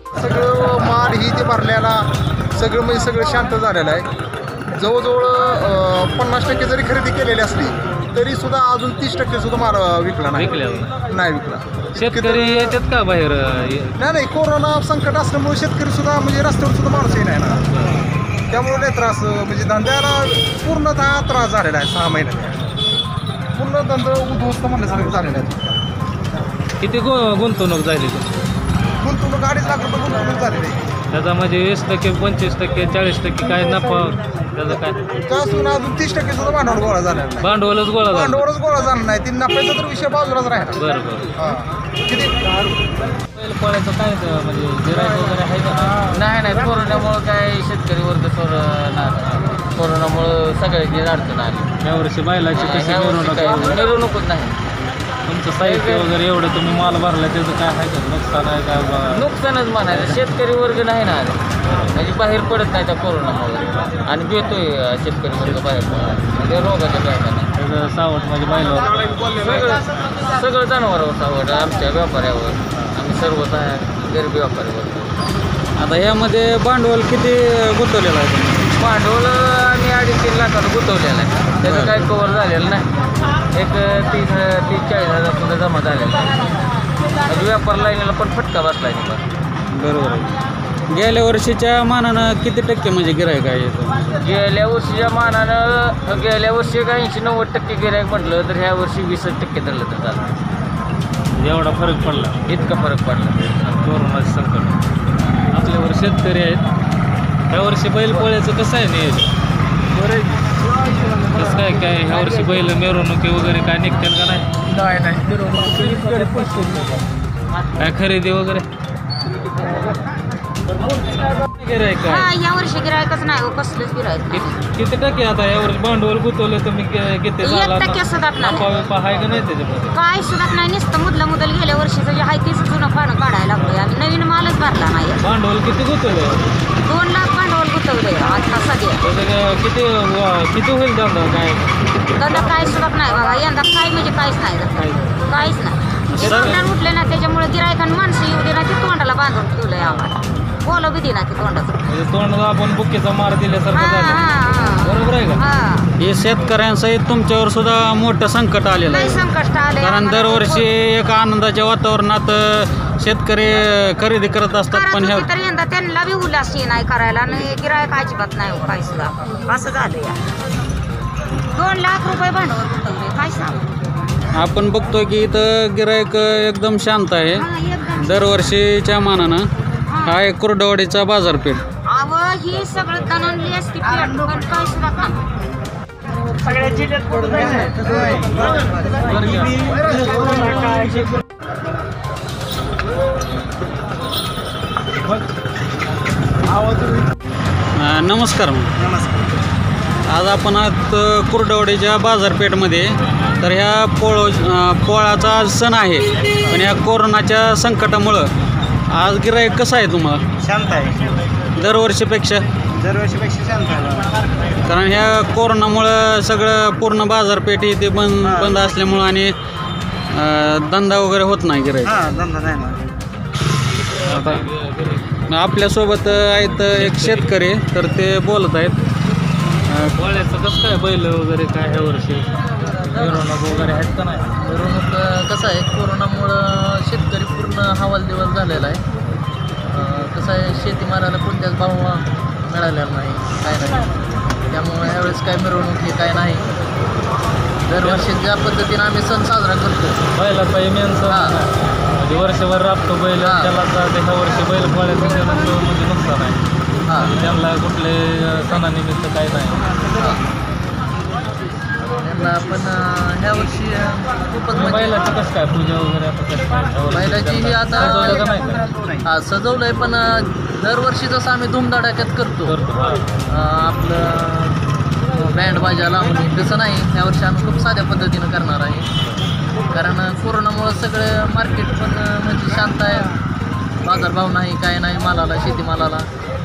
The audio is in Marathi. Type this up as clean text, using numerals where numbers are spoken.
सगळं माल ही ते भरल्याला सगळं म्हणजे सगळं शांत झालेलं आहे. जवळजवळ 50% जरी खरेदी केलेली असली तरी सुद्धा अजून 30% सुद्धा माल विकला नाही. नाही विकला. शेतकरी येतात का बाहेर? नाही कोरोना संकट असल्यामुळे शेतकरी सुद्धा म्हणजे रस्त्यावर सुद्धा माणूसही नाही ना. त्यामुळे लय त्रास म्हणजे धंद्याला पूर्णतः त्रास झालेला आहे. 6 महिन्यात पूर्ण धंदा उद्ध्वस्त म्हणण्यासारखं झालेलं आहे. किती गुंतवणूक झाली? गुंतवणूक 2.5 लाख रुपये गुंतवणूक झालेली आहे. त्याचा म्हणजे 20%, 25%, 40% काय नफा त्याचं काय? त्यासून अजून 30% सुद्धा भांडवल गोळा झालेला नाही. भांडवलच गोळा झालं. भांडवलच गोळा झाला नाही. ती नफ्याचा तर विषय बाजूलाच राहिला. बरं. किती पळायचं काय म्हणजे गिऱ्हाईक वगैरे आहे का? नाही कोरोनामुळं काय शेतकरी वर्ग कोरोनामुळं सगळ्याची अडचण आली. यावर्षी बैलाची कशी मिरवणूकच नाही. तुमचं साहित्य वगैरे एवढं तुम्ही माल भरला त्याचं काय आहे का? नुकसान आहे का? नुकसानच म्हणायचं. शेतकरी वर्ग नाही ना म्हणजे बाहेर पडत नाही त्या कोरोनामुळे आणि भेटतोय शेतकरी वर्ग बाहेर पडला ते रोगाच्या काय नाही. त्याचं सावट म्हणजे बैलावर सगळं जनावरावर सावट आमच्या व्यापाऱ्यावर आम्ही सर्व गरीब व्यापाऱ्यावर. आता यामध्ये भांडवल किती गुंतवलेलं आहे तुम्ही? भांडवल आम्ही 2.5-3 लाखाचं गुंतवलेलं आहे. त्याचं काही कव्हर झालेलं नाही. एक 30-40 हजार सुद्धा जमा झालेला आहे. व्यापार लाईनीला पण फटका बसला आहे. बरोबर आहे. गेल्या वर्षीच्या मानानं किती टक्के म्हणजे गिऱ्हाईक आहे याचं? गेल्या वर्षीच्या मानानं गेल्या वर्षी 80-90% गिऱ्हाईक म्हटलं तर ह्या वर्षी 20% धरलं तर चालतं. एवढा फरक पडला? इतका फरक पडला. कोरोनाचं संकट आपल्यावर शेतकरी आहेत. ह्या वर्षी बैल पोळ्याचं कसं आहे नियोजन? कसं काय ह्या वर्षी बैल मिरवणुकी वगैरे काय निघतील का नाही? काय खरेदी वगैरे गिऱ्हाईक काय? या वर्षी गिरायकच नाही हो, कसलंच गिरायक. किती टक्के आता यावर्षी भांडवल गुंतवलं तुम्ही किती झाला? 1% सुद्धा नाही. नफा आहे का नाही त्याच्यामध्ये? काय सुद्धा नाही. नुसतं मुदल गेल्या वर्षीचं जे आहे तीच जुनं पानं काढायला लागलोय आम्ही. नवीन मालच भरला नाही. भांडवल किती गुंतवलं? 2 लाख भांडवल गुंतवलंय आता सध्या. त्याचं किती होईल धंदा काय? धंदा काय सुद्धा नाही बघा. यंदा काय म्हणजे काहीच नाही. काहीच नाही. उठले ना त्याच्यामुळे गिरायकांना माणसं येऊ दे ना ती तोंडाला बांधून ठेवलंय आम्हाला. बोला बी ना ती तोंडाचं. म्हणजे तोंडाला आपण बुक्कीचा मार दिल्यासारखं झालं. बरोबर आहे का? हे शेतकऱ्यांसहित तुमच्यावर सुद्धा मोठं संकट आलेलं आहे. संकट आले. कारण दरवर्षी एक आनंदाच्या वातावरणात शेतकरी खरेदी करत असतात. पण ह्या तर यंदा त्यांना बी उल्हास नाही करायला आणि गिरायक अजिबात नाही हो काय सुद्धा. असं झालं या 2 लाख रुपये भांडवल गुंतवले. काय सांग आपण बघतोय की इथं गिरायक एकदम शांत आहे. दरवर्षीच्या मानानं हा एक कुर्डवाडीचा बाजारपेठ. ही सगळं दणाणली असती पेट पण काय सुद्धा नाही. सगळ्या जिल्ह्यात नमस्कार. आज आपण आहात कुर्डवाडीच्या बाजारपेठमध्ये. तर ह्या पोळाचा सण आहे पण ह्या कोरोनाच्या संकटामुळं आज गिऱ्हाईक कसं आहे तुम्हाला? शांत आहे. दरवर्षीपेक्षा शांत आहे. कारण ह्या कोरोनामुळं सगळं पूर्ण बाजारपेठी ते बंद असल्यामुळं आणि धंदा वगैरे होत नाही गिऱ्हाईक. धंदा नाही ना. आता आपल्यासोबत आहेत एक शेतकरी तर ते बोलत आहेत. पोळ्याचं कसं काय बैल वगैरे काय ह्या वर्षी मिरवणूक वगैरे आहेत का नाही? मिरवणूक कसं आहे कोरोनामुळं शेतकरी पूर्ण हवालदिवाल झालेला आहे. कसं आहे शेतीमालाला कोणत्याच भाव मिळालेला नाही काय नाही. त्यामुळे ह्यावेळेस काय मिरवणूक हे काय नाही. दरवर्षी ज्या पद्धतीनं आम्ही सण साजरा करतो बैलाचा मेन सण म्हणजे वर्षभर राबतो बैल. त्याला ह्या वर्षी बैल पोळ्याचं म्हणजे नुकसान आहे. त्यांना कुठले सणानिमित्त काही नाही. त्यांना पण ह्या वर्षी खूपच बैलाचं कसं काय पूजा वगैरे बैलाची ही आता सजवलंय पण दरवर्षी जसं आम्ही धूमधडाक्यात करतो आपलं बँड बाजा लावून तसं नाही. ह्यावर्षी आम्ही खूप साध्या पद्धतीनं करणार आहे. कारण कोरोनामुळं सगळं मार्केट पण म्हणजे शांत आहे. बाजारभाव नाही काय नाही मालाला शेतीमालाला.